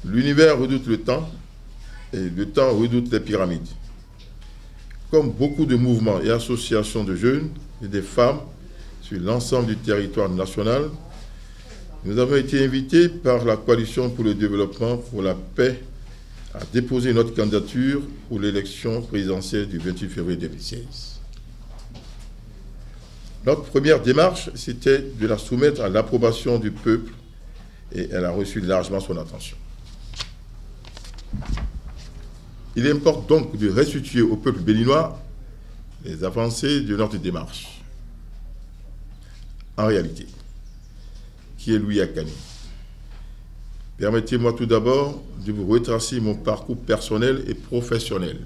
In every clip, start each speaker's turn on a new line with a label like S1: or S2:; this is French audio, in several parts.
S1: L'univers redoute le temps et le temps redoute les pyramides. Comme beaucoup de mouvements et associations de jeunes et des femmes sur l'ensemble du territoire national, nous avons été invités par la Coalition pour le développement pour la paix à déposer notre candidature pour l'élection présidentielle du 28 février 2016. Notre première démarche, c'était de la soumettre à l'approbation du peuple et elle a reçu largement son attention. Il importe donc de restituer au peuple béninois les avancées de notre démarche. En réalité, qui est Louis Akani? Permettez-moi tout d'abord de vous retracer mon parcours personnel et professionnel.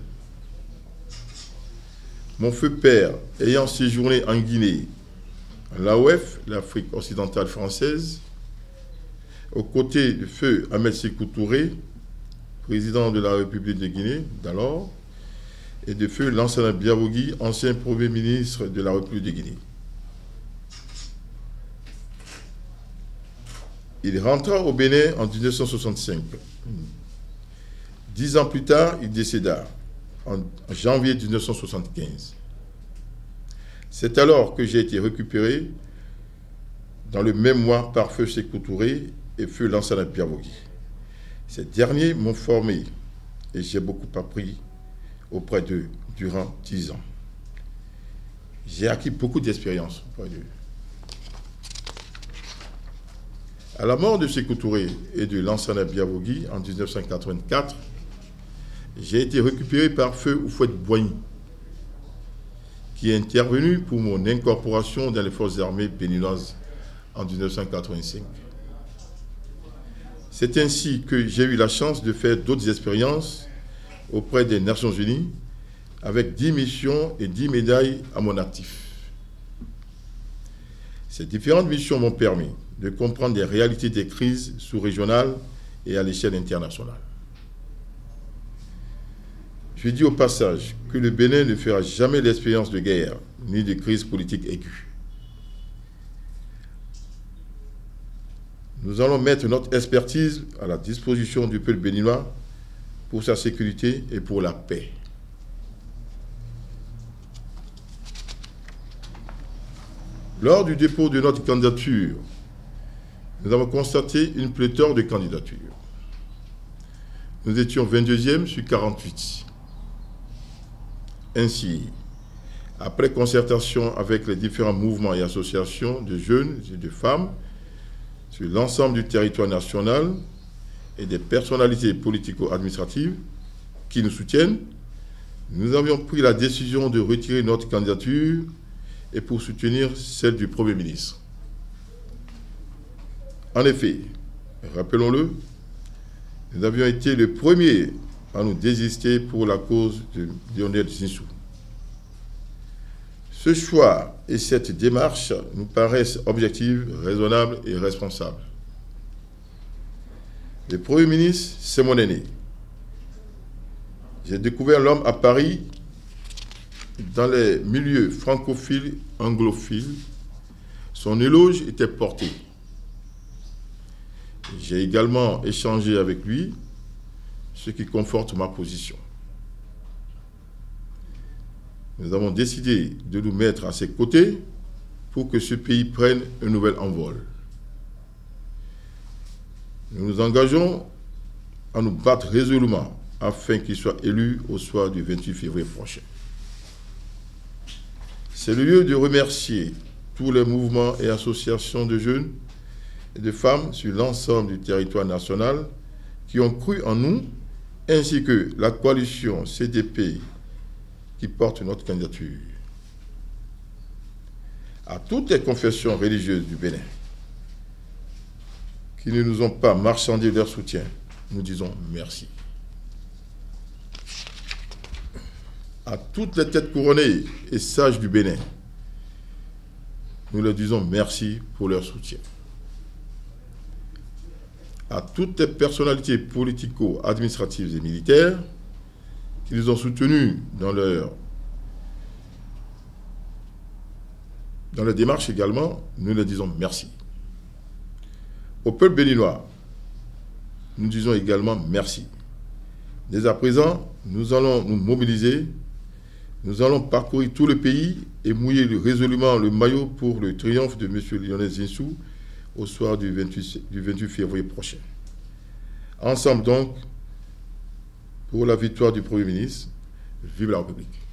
S1: Mon feu père, ayant séjourné en Guinée, en l'AOF, l'Afrique occidentale française, aux côtés de feu Ahmed Sékou Touré, président de la République de Guinée d'alors, et de feu Lansana Biavogui, ancien Premier ministre de la République de Guinée. Il rentra au Bénin en 1965. 10 ans plus tard, il décéda, en janvier 1975. C'est alors que j'ai été récupéré dans le même mois par feu Sékou Touré et feu Lansana Biavogui. Ces derniers m'ont formé et j'ai beaucoup appris auprès d'eux durant 10 ans. J'ai acquis beaucoup d'expérience auprès d'eux. À la mort de Sékou Touré et de Lansana Biavogui en 1984, j'ai été récupéré par feu Houphouët-Boigny, qui est intervenu pour mon incorporation dans les forces armées béninoises en 1985. C'est ainsi que j'ai eu la chance de faire d'autres expériences auprès des Nations Unies, avec 10 missions et 10 médailles à mon actif. Ces différentes missions m'ont permis de comprendre les réalités des crises sous-régionales et à l'échelle internationale. Je dis au passage que le Bénin ne fera jamais l'expérience de guerre ni de crise politique aiguë. Nous allons mettre notre expertise à la disposition du peuple béninois pour sa sécurité et pour la paix. Lors du dépôt de notre candidature, nous avons constaté une pléthore de candidatures. Nous étions 22e sur 48. Ainsi, après concertation avec les différents mouvements et associations de jeunes et de femmes sur l'ensemble du territoire national et des personnalités politico-administratives qui nous soutiennent, nous avions pris la décision de retirer notre candidature et pour soutenir celle du Premier ministre. En effet, rappelons-le, nous avions été les premiers à nous désister pour la cause de Lionel Zinsou. Ce choix et cette démarche nous paraissent objectifs, raisonnables et responsables. Le Premier ministre, c'est mon aîné. J'ai découvert l'homme à Paris dans les milieux francophiles, anglophiles. Son éloge était porté. J'ai également échangé avec lui, ce qui conforte ma position. Nous avons décidé de nous mettre à ses côtés pour que ce pays prenne un nouvel envol. Nous nous engageons à nous battre résolument afin qu'il soit élu au soir du 28 février prochain. C'est le lieu de remercier tous les mouvements et associations de jeunes et de femmes sur l'ensemble du territoire national qui ont cru en nous, ainsi que la coalition CDP qui porte notre candidature. À toutes les confessions religieuses du Bénin qui ne nous ont pas marchandé leur soutien, nous disons merci. À toutes les têtes couronnées et sages du Bénin, nous leur disons merci pour leur soutien. À toutes les personnalités politico-administratives et militaires qui nous ont soutenus dans leur démarche également, nous leur disons merci. Au peuple béninois, nous disons également merci. Dès à présent, nous allons nous mobiliser, nous allons parcourir tout le pays et mouiller résolument le maillot pour le triomphe de M. Lionel Zinsou au soir du 28 février prochain. Ensemble donc, pour la victoire du Premier ministre, vive la République.